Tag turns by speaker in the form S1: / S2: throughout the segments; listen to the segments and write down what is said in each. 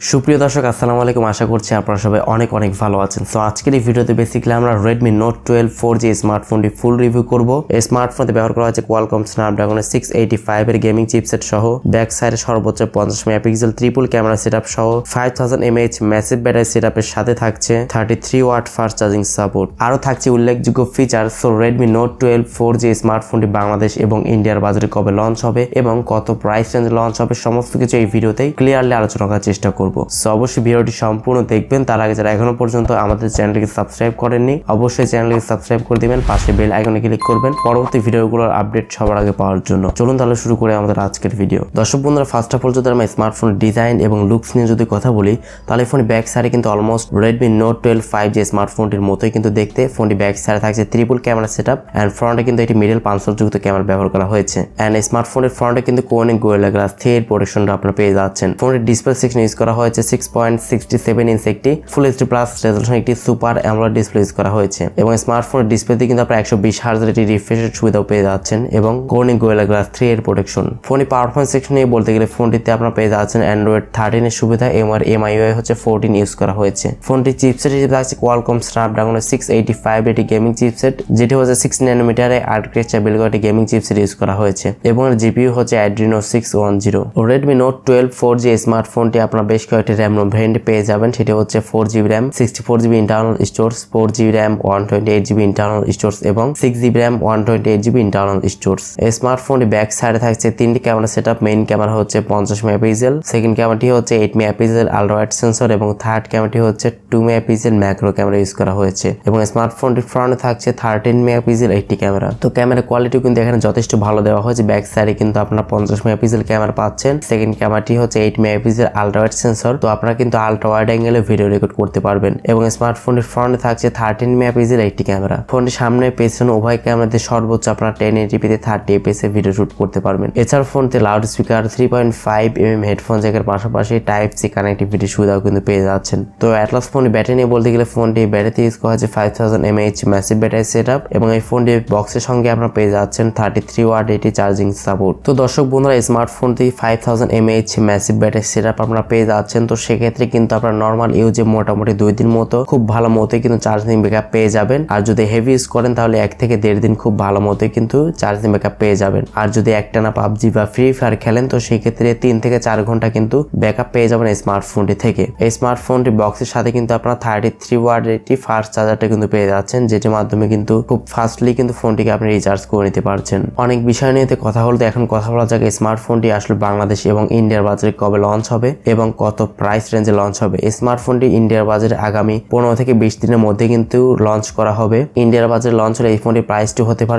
S1: সুপ্রিয় দর্শক আসসালামু আলাইকুম, আশা করছি আপনারা সবাই অনেক অনেক ভালো আছেন। সো আজকের এই ভিডিওতে বেসিক্যালি আমরা Redmi Note 12 4G স্মার্টফোনটি ফুল রিভিউ করব। এই স্মার্টফোনে ব্যবহার করা হয়েছে Qualcomm Snapdragon 685 এর গেমিং চিপসেট সহ ব্যাক সাইডে সর্বোচ্চ 50 মেগাপিক্সেল ট্রিপল ক্যামেরা সেটআপ সহ 5000 mAh ম্যাসিভ ব্যাটারি সেটআপের সাথে থাকছে 33 ওয়াট ফাস্ট চার্জিং সাপোর্ট। আরো থাকছে উল্লেখযোগ্য feature. So Redmi Note 12 4G স্মার্টফোনটি বাংলাদেশ এবং ইন্ডিয়ার বাজারে কবে লঞ্চ হবে এবং কত প্রাইস রেঞ্জে লঞ্চ হবে সমস্ত কিছু এই ভিডিওতে ক্লিয়ারলি আলোচনা করার চেষ্টা করব। সো অবশ্যই ভিডিওটি সম্পূর্ণ দেখবেন। তার আগে যারা এখনো পর্যন্ত আমাদের চ্যানেলটিকে সাবস্ক্রাইব করেননি অবশ্যই চ্যানেলটিকে সাবস্ক্রাইব করে দিবেন, পাশে বেল আইকনে ক্লিক করবেন পরবর্তী ভিডিওগুলোর আপডেট সবার আগে পাওয়ার জন্য। চলুন তাহলে শুরু করে আমাদের আজকের ভিডিও। দর্শক বন্ধুরা, ফার্স্ট অফ অল যদি আমরা স্মার্টফোন ডিজাইন এবং লুকস নিয়ে যদি কথা বলি তাহলে ফোনের ব্যাক সাইডে কিন্তু অলমোস্ট Redmi Note 12 5G স্মার্টফোনটির মতোই কিন্তু দেখতে। ফোনটি ব্যাক সাইডে থাকছে ট্রিপল ক্যামেরা সেটআপ এন্ড ফ্রন্টে কিন্তু এটি মিডল পাঞ্চল যুক্ত ক্যামেরা ব্যবহার করা হয়েছে এন্ড স্মার্টফোনের ফ্রন্টে কিন্তু কোনিং গোরিলা গ্লাস 3 এর প্রোটেকশনটা আপনারা পেয়ে যাচ্ছেন। ফোনের ডিসপ্লে সেকশন ইউজ করা হয়েছে 6.67 ইঞ্চ একটি ফুল এইচডি প্লাস রেজোলিউশন একটি সুপার অ্যামোলেড ডিসপ্লে ইউজ করা হয়েছে এবং স্মার্টফোনের ডিসপ্লেতে কিন্তু আপনারা 120 হার্টজের একটি রিফ্রেশের সুবিধাও পেয়ে যাচ্ছেন এবং কোনিং গোরিলা গ্লাস 3 এর প্রোটেকশন। ফোনের পারফরম্যান্স সেকশন নিয়ে বলতে গেলে ফোনটিতে আপনারা পেয়ে যাচ্ছেন Android 13 এর সুবিধা এবং MIUI হচ্ছে 14 ইউজ করা হয়েছে। ফোনটি চিপসেট হিসেবে থাকছে Qualcomm Snapdragon 685 এর একটি গেমিং চিপসেট, যেটি হচ্ছে 6 ন্যানোমিটারে আর্কিটেকচার বিল্ড করা একটি গেমিং চিপসেট ইউজ করা হয়েছে এবং এর জিপিইউ হচ্ছে Adreno 610। Redmi Note 12 4G স্মার্টফোনটি আপনারা বেশ কয়েকটি RAM ROM ভেরিয়েন্ট পেয়ে যাবেন। সেটি হচ্ছে 4GB RAM 64GB internal storage, 4GB RAM 128GB internal storage এবং 6GB RAM 128GB internal storage. এই স্মার্টফোনটি ব্যাক সাইডে থাকছে তিনটি ক্যামেরা সেটআপ। মেইন ক্যামেরা হচ্ছে 50 মেগাপিক্সেল, সেকেন্ড ক্যামেরাটি হচ্ছে 8 মেগাপিক্সেল আলট্রা ওয়াইড সেন্সর এবং থার্ড ক্যামেরাটি হচ্ছে 2 মেগাপিক্সেল ম্যাক্রো ক্যামেরা ইউজ করা হয়েছে এবং স্মার্টফোনটির ফ্রন্টে থাকছে 13 মেগাপিক্সেল একটি ক্যামেরা। তো ক্যামেরা কোয়ালিটিও কিন্তু এখানে যথেষ্ট ভালো দেওয়া হয়েছে। ব্যাক সাইডে কিন্তু আপনারা 50 মেগাপিক্সেল ক্যামেরা পাচ্ছেন। সেকেন্ড ক্যামেরাটি হচ্ছে 8 মেগাপিক্সেল আলট্রা ওয়াইড সেন্সর, তো আপনারা কিন্তু আলট্রা ওয়াইড অ্যাঙ্গেলে ভিডিও রেকর্ড করতে পারবেন এবং স্মার্টফোনের ফ্রন্টে থাকছে 13 মেগাপিক্সেল একটি ক্যামেরা। ফোনটির সামনে পেছনে উভয় ক্যামেরাতে সর্বোচ্চ আপনারা 1080p 30 fps এ ভিডিও শুট করতে পারবেন। এছাড়া ফোনতে লাউড স্পিকার 3.5mm হেডফোন জ্যাকের পাশাপাশি টাইপ সি কানেক্টিভিটি সুবিধাও কিন্তু পেয়ে যাচ্ছেন। তো অ্যাটলাস ফোনের ব্যাটারি নিয়ে বলতে গেলে ফোনটি ব্যাটারিতে ইউজ করা হয়েছে 5000 mAh ম্যাসিভ ব্যাটারি সেটআপ এবং এই ফোনটি বক্সের সঙ্গে আপনারা পেয়ে যাচ্ছেন 33 ওয়াট এটি চার্জিং সাপোর্ট। তো দর্শক বন্ধুরা, স্মার্টফোনটি 5000 mAh ম্যাসিভ ব্যাটারি সেটআপ আপনারা পেয়ে যাচ্ছেন। তো সেক্ষেত্রে কিন্তু আপনারা নর্মাল ইউজে মোটামুটি 2 দিন মতো খুব ভালো মতোই কিন্তু চার্জিং ব্যাকআপ পেয়ে যাবেন। আর যদি হেভি ইউজ করেন তাহলে 1 থেকে 1.5 দিন খুব ভালো মতোই কিন্তু চার্জিং ব্যাকআপ পেয়ে যাবেন। আর যদি একটানা PUBG বা ফ্রি ফায়ার খেলেন তো সেই ক্ষেত্রে 3 থেকে 4 ঘন্টা কিন্তু ব্যাকআপ পেয়ে যাবেন এই স্মার্টফোনটি থেকে। এই স্মার্টফোনটি বক্সের সাথে কিন্তু আপনারা 33 ওয়াট একটি ফাস্ট চার্জারটা কিন্তু পেয়ে যাচ্ছেন, যেটির মাধ্যমে কিন্তু খুব ফাস্টলি কিন্তু ফোনটিকে আপনি রিচার্জ করে নিতে পারছেন। অনেক বিষয় নিয়ে কথা হলো, এখন কথা বলা যাক এই স্মার্টফোনটি আসলে বাংলাদেশ এবং ইন্ডিয়ার বাজারে কবে লঞ্চ হবে এবং কত প্রাইস রেঞ্জে লঞ্চ হবে। এই স্মার্টফোনটি ইন্ডিয়ার বাজারে আগামী 15 থেকে 20 দিনের মধ্যে কিন্তু লঞ্চ করা হবে। ইন্ডিয়ার বাজারে লঞ্চ হলে এই ফোনটির প্রাইসটি হতে পারে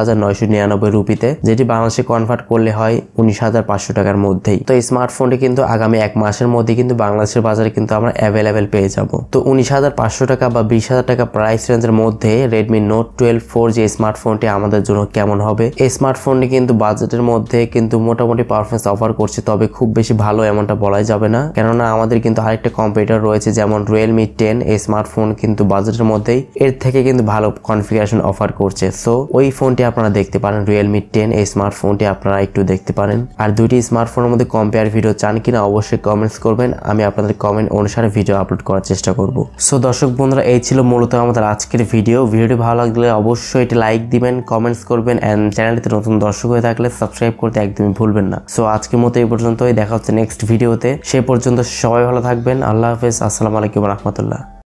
S1: 14,999 রুপিতে, যেটি বাংলাদেশে কনভার্ট করলে হয় 19,500 টাকার মধ্যেই। তো এই স্মার্টফোনটি কিন্তু আগামী 1 মাসের মধ্যে কিন্তু বাংলাদেশের বাজারে কিন্তু আমরা অ্যাভেলেবেল পেয়ে যাব। তো 19,500 টাকা বা 20,000 টাকা প্রাইস রেঞ্জের মধ্যে Redmi Note 12 4G স্মার্টফোনটি আমাদের জন্য কেমন হবে? এই স্মার্টফোনটি কিন্তু বাজেটের মধ্যে কিন্তু মোটামুটি পারফরম্যান্স অফার করছে, তবে খুব বেশি ভালো এমনটা বলাই যাবে না, কেননা আমাদের কিন্তু আরেকটা কম্পিউটার রয়েছে যেমন Realme 10। এই স্মার্টফোন কিন্তু বাজেটের মধ্যেই এর থেকে কিন্তু ভালো কনফিগারেশন অফার করছে। সো ওই ফোনটি আপনারা দেখতে পারেন, Realme 10 এই স্মার্টফোনটি আপনারা একটু দেখতে পারেন। আর দুইটি স্মার্টফোনের মধ্যে কম্পেয়ার ভিডিও চান কিনা অবশ্যই কমেন্টস করবেন, আমি আপনাদের কমেন্ট অনুসারে ভিডিও আপলোড করার চেষ্টা করব। সো দর্শক বন্ধুরা, এই ছিল মূলত আমাদের আজকের ভিডিও। ভিডিওটি ভালো লাগলে অবশ্যই এটি লাইক দিবেন, কমেন্টস করবেন এন্ড চ্যানেলটিতে নতুন দর্শক হয়ে থাকলে সাবস্ক্রাইব করতে একদমই ভুলবেন না। সো আজকের মতো এই পর্যন্তই, দেখা হচ্ছে নেক্সট ভিডিওতে। সে পর্যন্ত সবাই ভালো থাকবেন। আল্লাহ হাফেজ, আসসালামু আলাইকুম রহমতুল্লাহ।